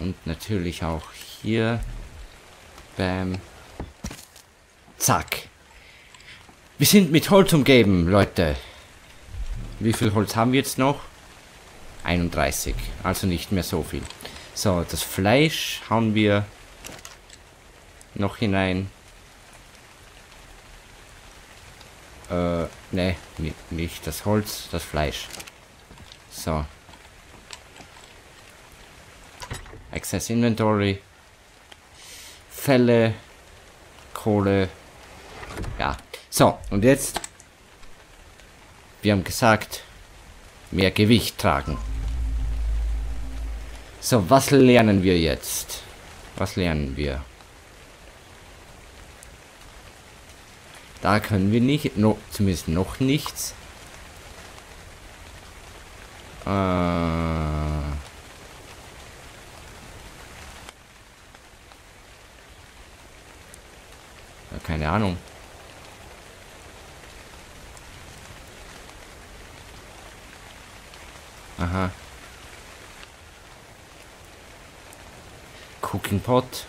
Und natürlich auch hier. Bam. Zack. Wir sind mit Holz umgeben, Leute. Wie viel Holz haben wir jetzt noch? 31. Also nicht mehr so viel. So, das Fleisch hauen wir noch hinein. Ne, nicht das Holz, das Fleisch. So. Access Inventory. Felle. Kohle. Ja. So, und jetzt. Wir haben gesagt, mehr Gewicht tragen. So, was lernen wir jetzt? Was lernen wir? Da können wir nicht, zumindest noch nichts. Keine Ahnung. Aha. Cooking Pot.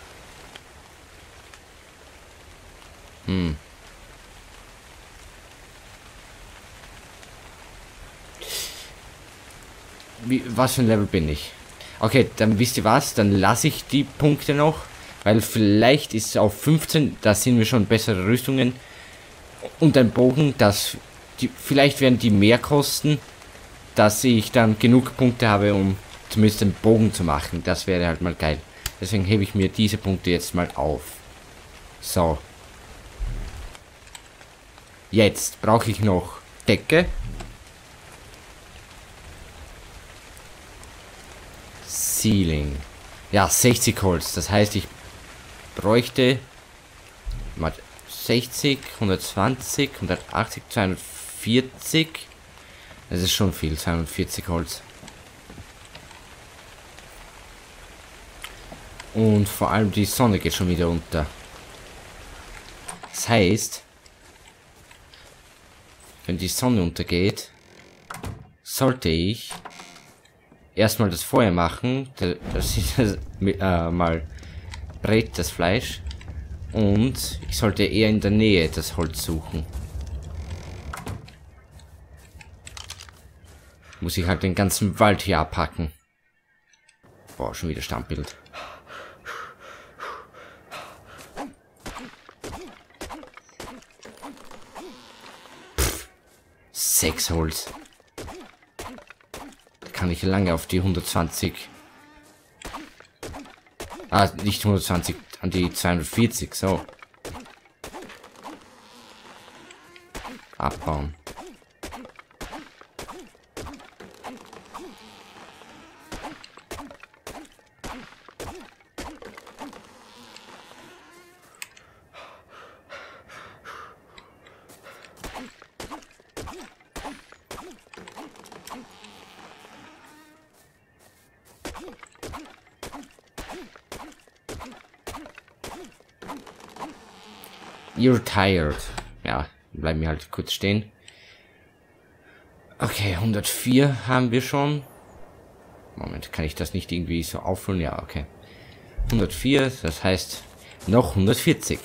Was für ein Level bin ich? Okay, dann wisst ihr was, dann lasse ich die Punkte noch, weil vielleicht ist es auf 15, da sind wir schon bessere Rüstungen und ein Bogen, vielleicht werden die mehr kosten, dass ich dann genug Punkte habe, um zumindest einen Bogen zu machen. Das wäre halt mal geil. Deswegen hebe ich mir diese Punkte jetzt mal auf. So. Jetzt brauche ich noch Decke. Ceiling. Ja, 60 Holz. Das heißt, ich bräuchte mal 60, 120, 180, 240. Das ist schon viel, 240 Holz. Und vor allem die Sonne geht schon wieder unter. Das heißt, wenn die Sonne untergeht, sollte ich erstmal das Feuer machen, das ist mal brät das Fleisch, und ich sollte eher in der Nähe das Holz suchen. Muss ich halt den ganzen Wald hier abhacken. Boah, schon wieder Standbild. Pff, 6 Holz. Kann ich lange auf die 120. Ah, nicht 120, an die 240, so. Abbauen. You're tired. Ja, bleiben wir halt kurz stehen. Okay, 104 haben wir schon. Moment, kann ich das nicht irgendwie so auffüllen? Ja, okay. 104, das heißt noch 140.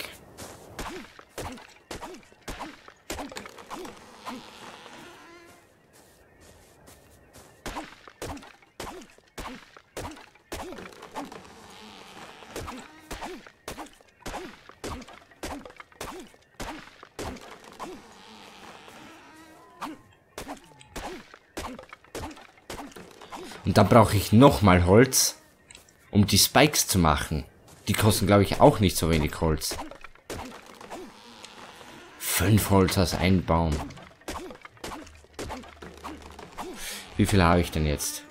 Und dann brauche ich nochmal Holz, um die Spikes zu machen. Die kosten, glaube ich, auch nicht so wenig Holz. 5 Holz aus einem Baum. Wie viel habe ich denn jetzt?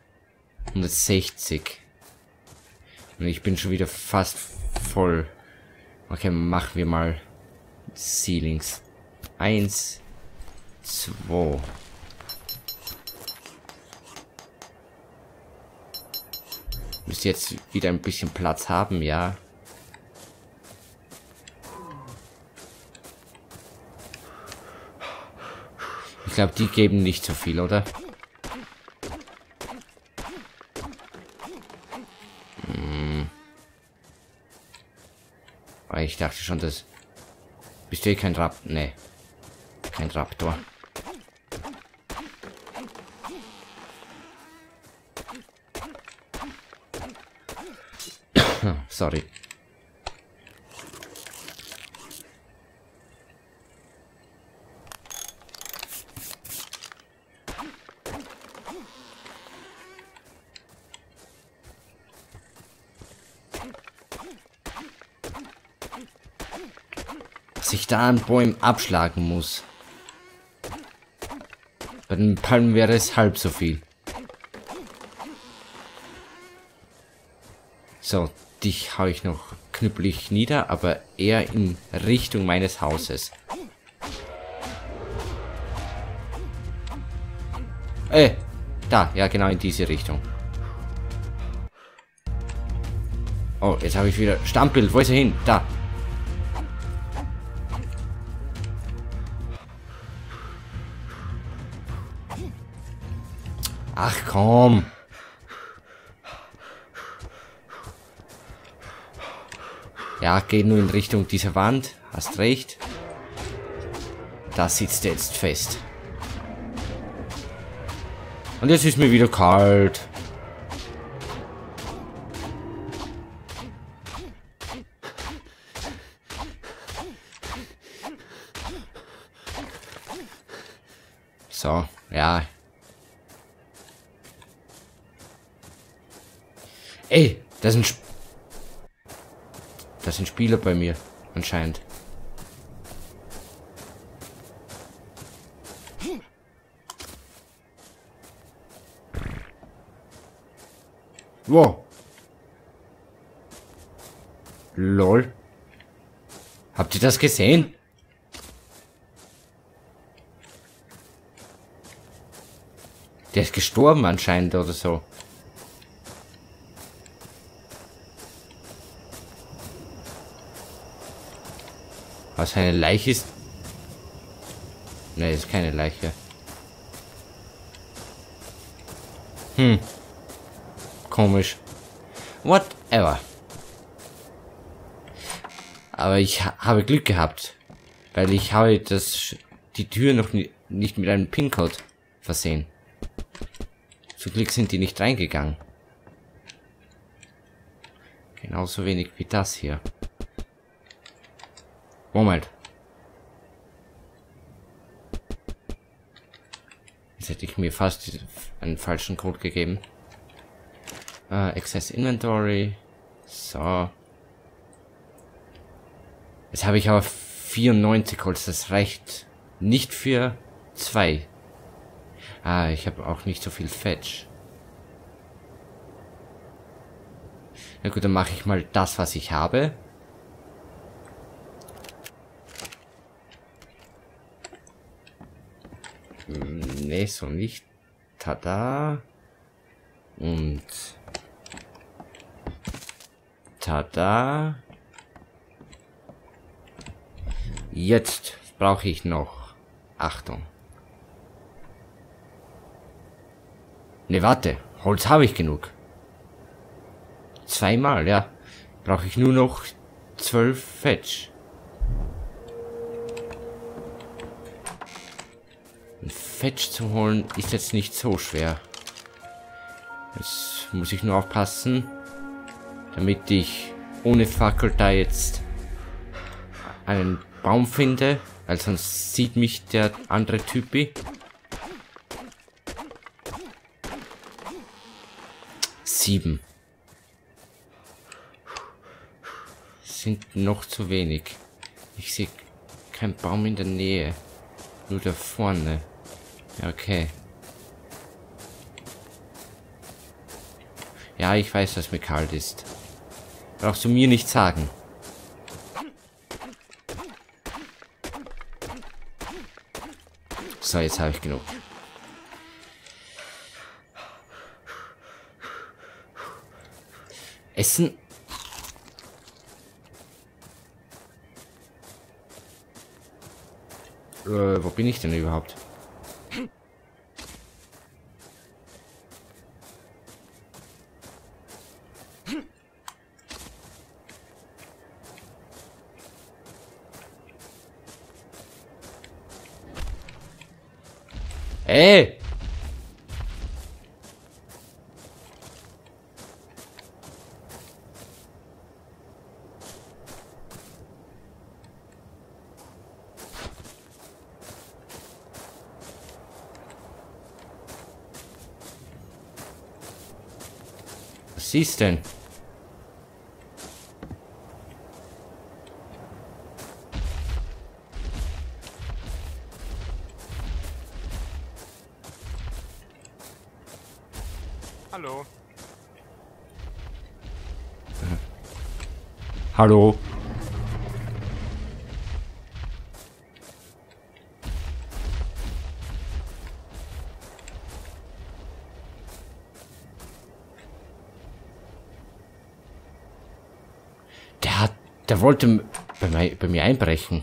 160. Und ich bin schon wieder fast voll. Okay, machen wir mal Ceilings. 1, 2. Müsste jetzt wieder ein bisschen Platz haben, ja. Ich glaube, die geben nicht so viel, oder? Weil ich dachte schon, dass... Bist du eh kein Raptor? Nee. Kein Raptor. Sorry. Dass ich da an Bäumen abschlagen muss. Bei den Palmen wäre es halb so viel. So, dich hau ich noch knüppelig nieder, aber eher in Richtung meines Hauses. Da, ja genau in diese Richtung. Oh, jetzt habe ich wieder Stammbild. Wo ist er hin? Da. Ach komm. Ja, geh nur in Richtung dieser Wand. Hast recht. Da sitzt er jetzt fest. Und jetzt ist mir wieder kalt. So, ja. Ey, das sind Spieler bei mir, anscheinend. Wow. Lol. Habt ihr das gesehen? Der ist gestorben anscheinend oder so. Was, eine Leiche ist? Ne, ist keine Leiche. Komisch. Whatever. Aber ich habe Glück gehabt. Weil ich habe die Tür noch nicht mit einem PIN-Code versehen. Zum Glück sind die nicht reingegangen. Genauso wenig wie das hier. Moment. Jetzt hätte ich mir fast einen falschen Code gegeben. Access Inventory. So. Jetzt habe ich aber 94 Holz. Das reicht nicht für 2. Ich habe auch nicht so viel Fetch. Na gut, dann mache ich mal das, was ich habe. Nee, so nicht. Tada. Und tada. Jetzt brauche ich noch. Achtung. Ne, warte. Holz habe ich genug. 2-mal, ja. Brauche ich nur noch 12 Fetch. Ein Fetch zu holen ist jetzt nicht so schwer. Jetzt muss ich nur aufpassen, damit ich ohne Fackel da jetzt einen Baum finde, weil sonst sieht mich der andere Typi. 7. Sind noch zu wenig. Ich sehe keinen Baum in der Nähe. Nur da vorne. Ja, okay. Ja, ich weiß, dass mir kalt ist. Brauchst du mir nicht sagen. So, jetzt habe ich genug. Essen. Wo bin ich denn überhaupt? Ey! Was ist denn? Hallo. Hallo? Der wollte bei mir einbrechen.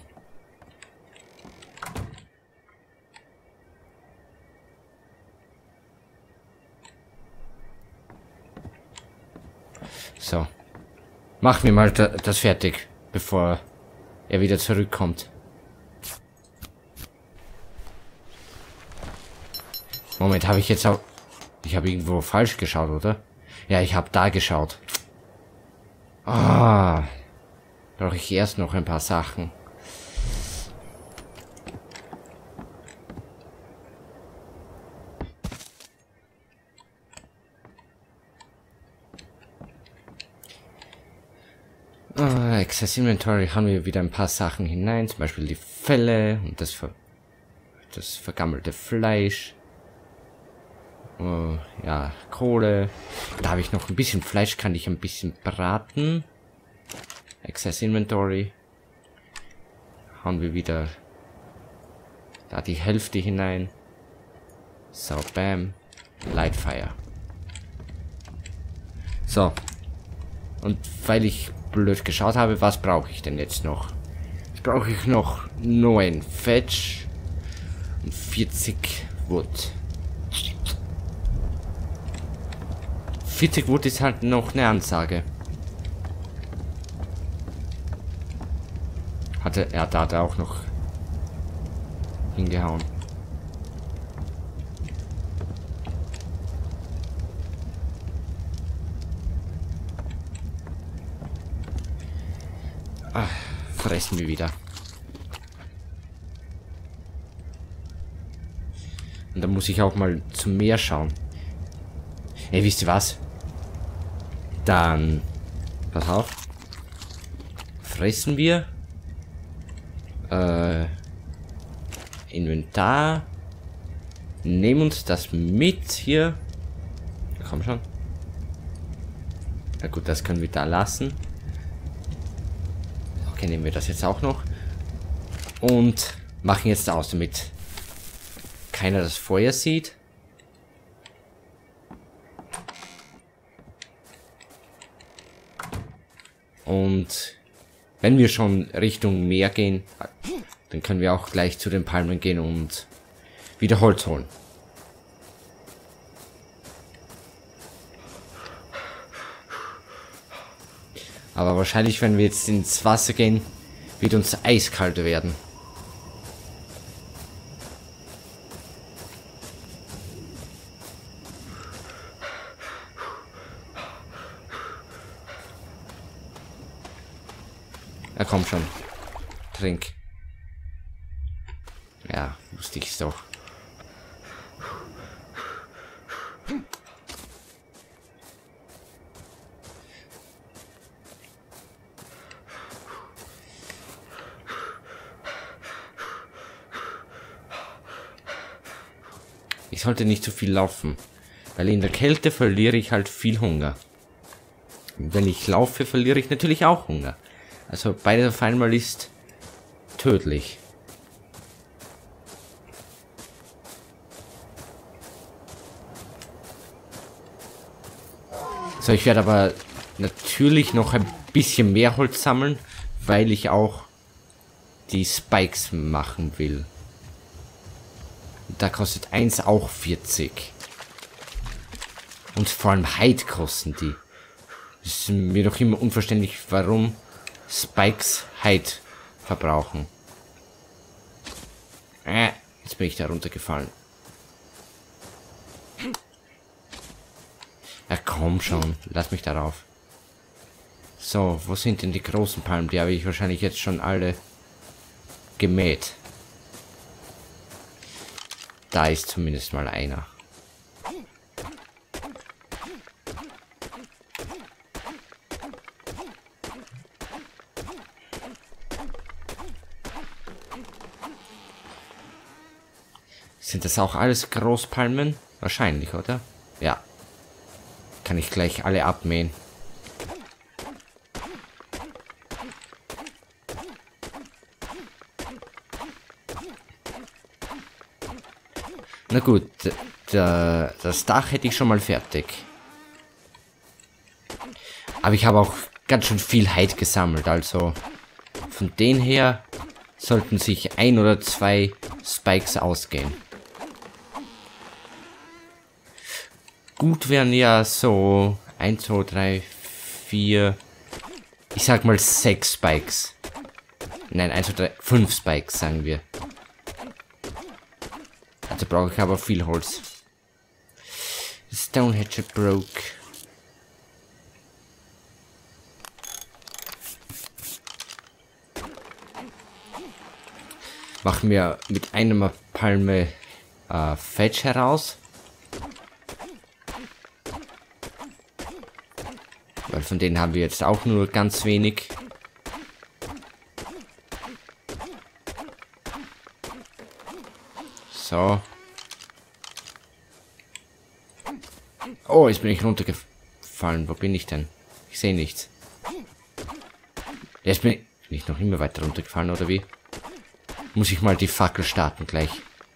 So. Machen wir mal das fertig, bevor er wieder zurückkommt. Moment, habe ich jetzt auch... Ich habe irgendwo falsch geschaut, oder? Ja, ich habe da geschaut. Ah. Brauche ich erst noch ein paar Sachen. Access Inventory haben wir wieder ein paar Sachen hinein, zum Beispiel die Felle und das vergammelte Fleisch. Ja, Kohle. Da habe ich noch ein bisschen Fleisch, kann ich ein bisschen braten. Access Inventory. Hauen wir wieder da die Hälfte hinein. So, bam. Lightfire. So. Und weil ich blöd geschaut habe, was brauche ich denn jetzt noch? Jetzt brauche ich noch 9 Fetch und 40 Wood. 40 Wood ist halt noch eine Ansage. Er hat da auch noch hingehauen. Ach, fressen wir wieder. Und dann muss ich auch mal zum Meer schauen. Ey, wisst ihr was? Dann, pass auf. Fressen wir. Inventar. Nehmen uns das mit hier. Komm schon. Na gut, das können wir da lassen. Okay, nehmen wir das jetzt auch noch. Und machen jetzt aus, damit keiner das Feuer sieht. Und wenn wir schon Richtung Meer gehen, dann können wir auch gleich zu den Palmen gehen und wieder Holz holen. Aber wahrscheinlich, wenn wir jetzt ins Wasser gehen, wird uns eiskalt werden. Ja, komm schon. Trink. Ja, wusste ich's doch. Ich sollte nicht zu viel laufen, weil in der Kälte verliere ich halt viel Hunger. Und wenn ich laufe, verliere ich natürlich auch Hunger. Also beides auf einmal ist tödlich. So, ich werde aber natürlich noch ein bisschen mehr Holz sammeln, weil ich auch die Spikes machen will. Und da kostet eins auch 40. Und vor allem Hide kosten die. Das ist mir doch immer unverständlich, warum Spikes Hide verbrauchen. Jetzt bin ich da runtergefallen. komm schon, lass mich darauf. So, wo sind denn die großen Palmen? Die habe ich wahrscheinlich jetzt schon alle gemäht. Da ist zumindest mal einer. Sind das auch alles Großpalmen? Wahrscheinlich, oder? Ja. Kann ich gleich alle abmähen. Na gut, das Dach hätte ich schon mal fertig. Aber ich habe auch ganz schön viel Height gesammelt, also von den her sollten sich 1 oder 2 Spikes ausgehen. Gut wären ja so 1, 2, 3, 4, ich sag mal 6 Spikes. Nein, 1, 2, 3, 5 Spikes, sagen wir. Also brauche ich aber viel Holz. Stone Hatchet broke. Machen wir mit einer Palme Fetch heraus. Weil von denen haben wir jetzt auch nur ganz wenig. So. Oh, jetzt bin ich runtergefallen. Wo bin ich denn? Ich sehe nichts. Jetzt bin ich noch immer weiter runtergefallen, oder wie? Muss ich mal die Fackel starten gleich.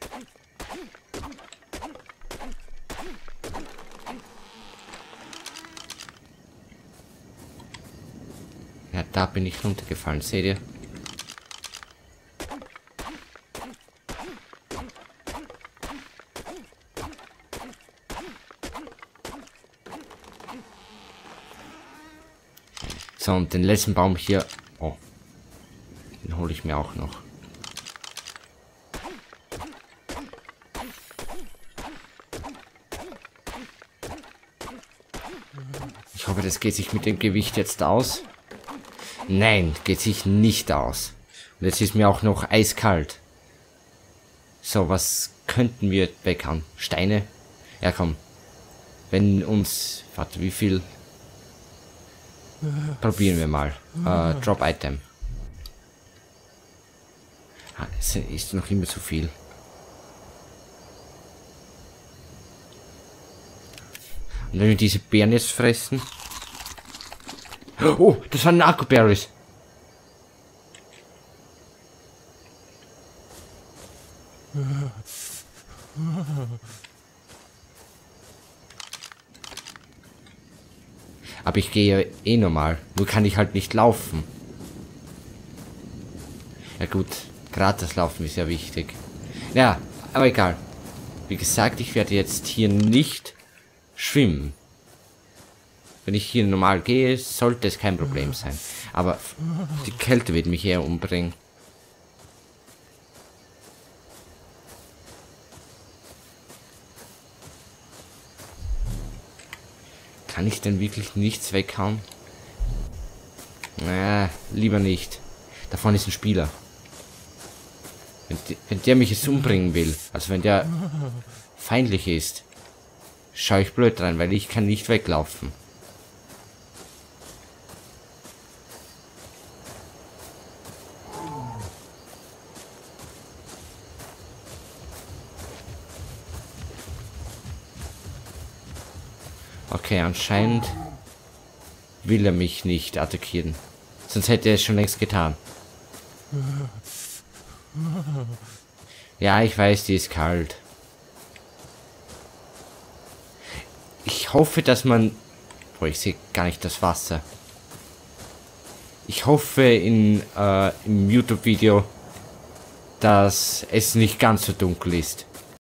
Ja, da bin ich runtergefallen, seht ihr? So, und den letzten Baum hier... Oh. Den hole ich mir auch noch. Ich hoffe, das geht sich mit dem Gewicht jetzt aus. Nein, geht sich nicht aus. Und jetzt ist mir auch noch eiskalt. So, was könnten wir weghauen? Steine? Ja, komm. Wenn uns... Warte, wie viel... Probieren wir mal. Drop Item. Ah, es ist noch immer zu viel. Und wenn wir diese Beeren jetzt fressen... Oh, das waren Narco-Berries. Aber ich gehe eh normal. Nur kann ich halt nicht laufen. Ja gut, gerade das Laufen ist ja wichtig. Ja, aber egal. Wie gesagt, ich werde jetzt hier nicht schwimmen. Wenn ich hier normal gehe, sollte es kein Problem sein. Aber die Kälte wird mich eher umbringen. Kann ich denn wirklich nichts weghauen? Lieber nicht. Da vorne ist ein Spieler. Wenn der mich jetzt umbringen will, also wenn der feindlich ist, schaue ich blöd rein, weil ich kann nicht weglaufen. Okay, anscheinend will er mich nicht attackieren. Sonst hätte er es schon längst getan. Ja, ich weiß, die ist kalt. Ich hoffe, dass man... Oh, ich sehe gar nicht das Wasser. Ich hoffe im YouTube-Video, dass es nicht ganz so dunkel ist.